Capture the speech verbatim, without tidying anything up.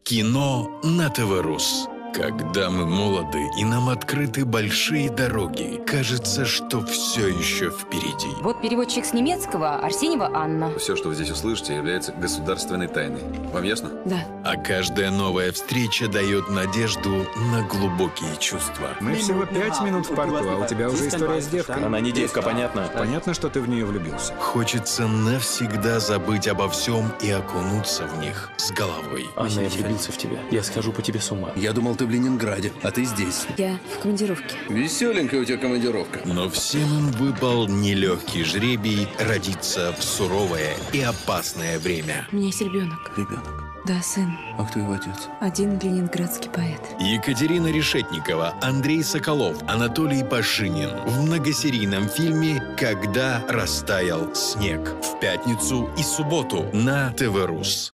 Кино на ТВ-Рус. Когда мы молоды и нам открыты большие дороги, кажется, что все еще впереди. Вот переводчик с немецкого Арсеньева Анна. Все, что вы здесь услышите, является государственной тайной. Вам ясно? Да. А каждая новая встреча дает надежду на глубокие чувства. Мы всего пять минут в порту, а у тебя уже история с девкой. Она не девка, понятно? Понятно, что ты в нее влюбился. Хочется навсегда забыть обо всем и окунуться в них с головой. Анна, я влюбился в тебя. Я схожу по тебе с ума. Я думал, ты в Ленинграде, а ты здесь. Я в командировке. Веселенькая у тебя командировка. Но всем им выпал нелегкий жребий родиться в суровое и опасное время. У меня есть ребенок. Ребенок. Да, сын. А кто его отец? Один ленинградский поэт. Екатерина Решетникова, Андрей Соколов, Анатолий Пашинин в многосерийном фильме «Когда растаял снег» в пятницу и субботу на ТВ-Рус.